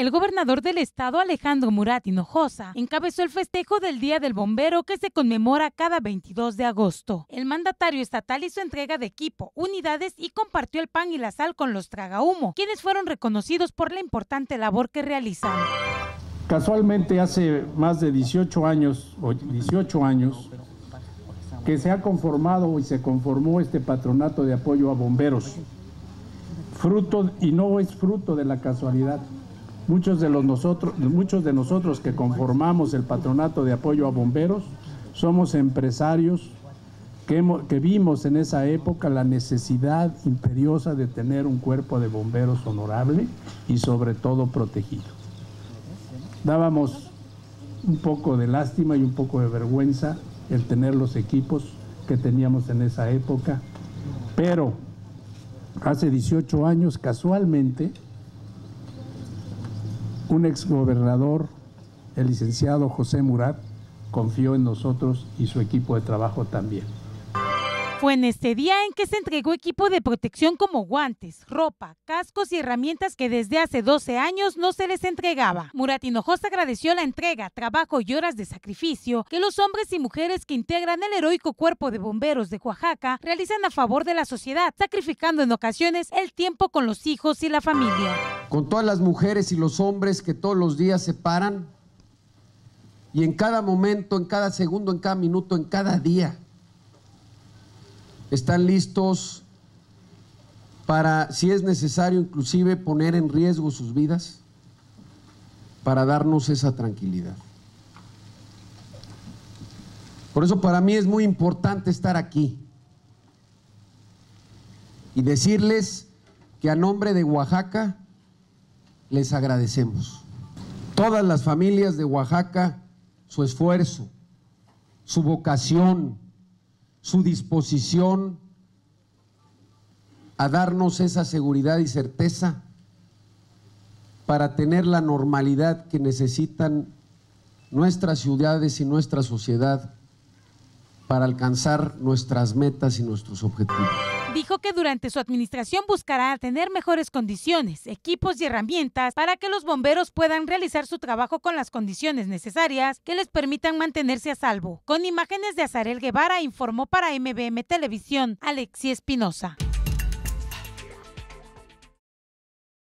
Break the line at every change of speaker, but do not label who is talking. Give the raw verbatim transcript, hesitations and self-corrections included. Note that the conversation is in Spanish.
el gobernador del estado, Alejandro Murat Hinojosa, encabezó el festejo del Día del Bombero que se conmemora cada veintidós de agosto. El mandatario estatal hizo entrega de equipo, unidades y compartió el pan y la sal con los tragahumo, quienes fueron reconocidos por la importante labor que realizan.
Casualmente hace más de dieciocho años, o dieciocho años, que se ha conformado y se conformó este patronato de apoyo a bomberos. Fruto, y no es fruto de la casualidad. Muchos de, los nosotros, muchos de nosotros que conformamos el patronato de apoyo a bomberos somos empresarios que, hemos, que vimos en esa época la necesidad imperiosa de tener un cuerpo de bomberos honorable y sobre todo protegido. Dábamos un poco de lástima y un poco de vergüenza el tener los equipos que teníamos en esa época, pero hace dieciocho años, casualmente, un exgobernador, el licenciado José Murat, confió en nosotros y su equipo de trabajo también.
Fue en este día en que se entregó equipo de protección como guantes, ropa, cascos y herramientas que desde hace doce años no se les entregaba. Murat Hinojosa agradeció la entrega, trabajo y horas de sacrificio que los hombres y mujeres que integran el heroico Cuerpo de Bomberos de Oaxaca realizan a favor de la sociedad, sacrificando en ocasiones el tiempo con los hijos y la familia.
Con todas las mujeres y los hombres que todos los días se paran y en cada momento, en cada segundo, en cada minuto, en cada día, están listos para, si es necesario, inclusive poner en riesgo sus vidas para darnos esa tranquilidad. Por eso para mí es muy importante estar aquí y decirles que a nombre de Oaxaca les agradecemos. Todas las familias de Oaxaca, su esfuerzo, su vocación, su disposición a darnos esa seguridad y certeza para tener la normalidad que necesitan nuestras ciudades y nuestra sociedad para alcanzar nuestras metas y nuestros objetivos.
Dijo que durante su administración buscará tener mejores condiciones, equipos y herramientas para que los bomberos puedan realizar su trabajo con las condiciones necesarias que les permitan mantenerse a salvo. Con imágenes de Azarel Guevara, informó para M B M Televisión, Alexi Espinosa.